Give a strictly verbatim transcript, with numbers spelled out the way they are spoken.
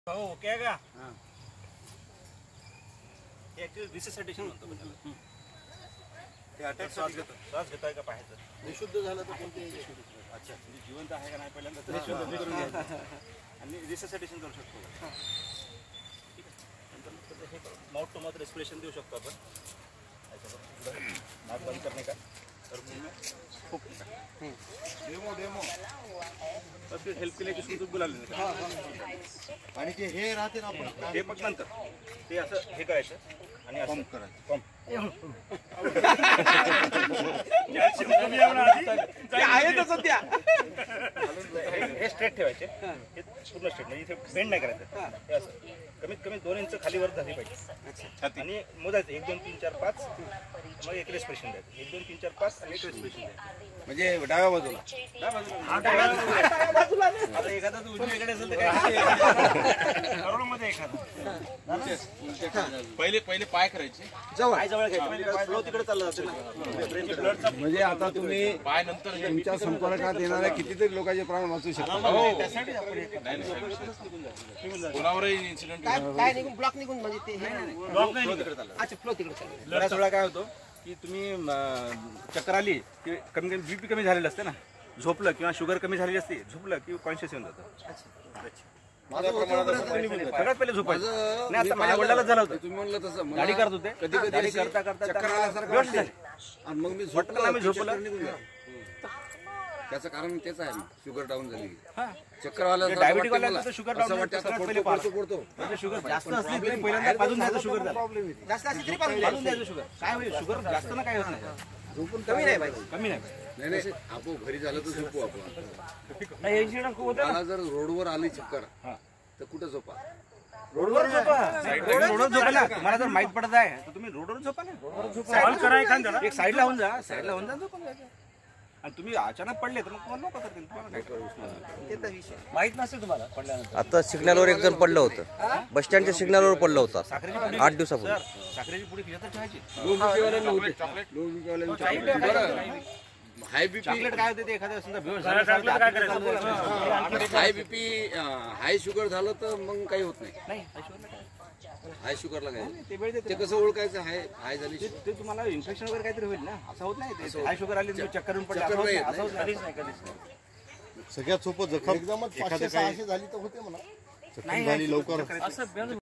हो क्या का हे ऍक्च्युअली रिससेटेशन म्हणतो आपण त्याला. ते अटॅक श्वास घेतो श्वास घेताय का पाहायचं निशुद्ध झालं तर कोणते अच्छा म्हणजे जिवंत आहे का नाही पहिल्यांदा निशुद्ध करून घ्यायचं आणि रिससेटेशन करू शकतो. ठीक आहे नंतर हे माउथ टू माउथ रेस्पिरेशन देऊ शकतो आपण. नाक बंद करणे का तर खूप डेमो डेमो तर हेल्प केले की सुद्धा बोलावले आणि ते हे राहते ना आपण हे मग नंतर ते असं हे करायचं आणि असं करायचं पंप आहे तर सध्या हे स्ट्रेट ठेवायचे हे पूर्ण स्ट्रेट म्हणजे इथे बेंड नाही करायचं हे असं कमीत कमी दोन इंच खालीवर झाली पाहिजे आणि मोजायचं एक दोन तीन चार पाच मग एक रेस्पिरेशन द्यायचं एक दोन तीन चार पाच आणि एक रेस्पिरेशन द्यायचं म्हणजे डाव्या बाजूला डाव्या बाजूला आता एखादा उजवीकडे असेल तर काय करोडमध्ये एखादा पहिले पहिले पाय करायचे पाय जवळ घ्यायचे फ्लो तिकडे चालला जातो. म्हणजे आता तुम्ही पाय नंतर तुमच्या संपर्कात येणाऱ्या कितीतरी लोकांचे प्राण वाचू शकता. त्यासाठी आपण कोणावरही इन्सिडेंट काय निघून ब्लॉक निघून म्हणजे ते हे ब्लॉक नाही तिकडे चालला. अच्छा फ्लो तिकडे चालला. बऱ्याच वेळा काय होतो की तुम्ही चक्कर आली की कमी कमी बीपी कमी झालेलं असते ना झोपलं किंवा शुगर कमी झालेली असते झोपलं की कॉन्शियस येऊन जातं. सगळ्यात पहिले झोपायचं नाही. आता माझ्या वडिलांना झालं होतं तुम्ही म्हणलं तसं गाडी करत होते कधी कधी गाडी करता करता चक्कर आल्यासारखं व्यवस्थित वाटतं. झाली. आणि मग मी वाटलं झोपलो आम्ही झोपलो. चक्कर निघून गेली. त्याचं कारण तेच आहे ना शुगर डाऊन झाली हा. चक्कर आला डायबिटिक वाल्यांचं तर शुगर डाऊन वाटतं आता पडतो पडतो पडतो म्हणजे शुगर जास्त असली तरी पहिल्यांदा पाजून द्यायचं शुगर झालं प्रॉब्लेम येते. जास्त असली तरी पण पाजून द्यायचं शुगर काय होईल शुगर जास्त ना काय होत नाही झोपून कमी नाही पाहिजे. कमी नाही पाहिजे. नाही नाही आपण घरी झालं तर झोपू आपण. नाही इन्सिडेंट खूप होतं ना. मला जर रोडवर आली चक्कर तर कुठं झोपा. रोडवर झोपा रोडवर झोपायला तुम्हाला जर माहित पडत आहे तर तुम्ही रोडवर झोपा ना रोडवर झोपा एक साईडला होऊन जा साईडला होऊन जा झोपून जायचं. आणि तुम्ही अचानक पडले तर मग तुम्हाला लोक करतील तुम्हाला काय करू ते तर विषय माहित नसेल तुम्हाला पडल्यानंतर. आता सिग्नलवर एक जण पडलं होतं बसस्टँडच्या सिग्नलवर पडलं होतं साखरेची पुडी आठ दिवसापूर्वी. सर साखरेची पुडी खिशातच ठेवायची. दोन रुपयेवाल्यांना होते दोन रुपयेवाल्यांना हाय बीपी चॉकलेट काय होते ते एखाद्या समजा बेहोश झाला असेल तर काय करायचं? हाय बीपी हाय शुगर झालं तर मग काही होत नाही. नाही शुगर नाही. हाय शुगरला काय ते वेळ देते ते कसं ओळखायचं हाय हाय झाली ते- ते तुम्हाला इन्फेक्शन वगैरे काहीतरी होईल ना असं होत नाही ते हाय शुगर आली तुम्ही चक्कर येऊन पडले चक्कर असं होत नाही नाही, येत असं होत नाही. कधीच नाही कधीच नाही सगळ्यात सोपं जखम एकदमच पाचशे सहाशे झाली तर होते म्हणा. नाही झाली लवकर असं